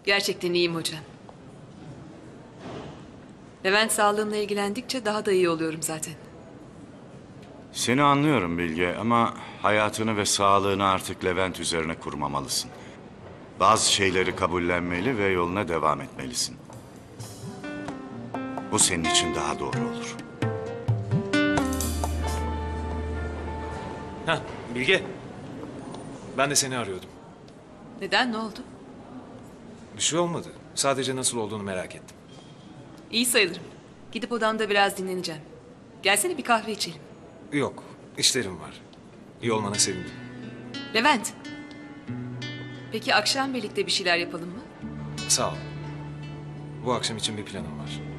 Gerçekten iyiyim hocam. Levent sağlığımla ilgilendikçe daha da iyi oluyorum zaten. Seni anlıyorum Bilge ama hayatını ve sağlığını artık Levent üzerine kurmamalısın. Bazı şeyleri kabullenmeli ve yoluna devam etmelisin. Bu senin için daha doğru olur. Heh, Bilge. Ben de seni arıyordum. Neden, ne oldu? Bir şey olmadı. Sadece nasıl olduğunu merak ettim. İyi sayılırım. Gidip odamda biraz dinleneceğim. Gelsene bir kahve içelim. Yok, işlerim var. İyi olmana sevindim. Levent. Peki akşam birlikte bir şeyler yapalım mı? Sağ ol. Bu akşam için bir planım var.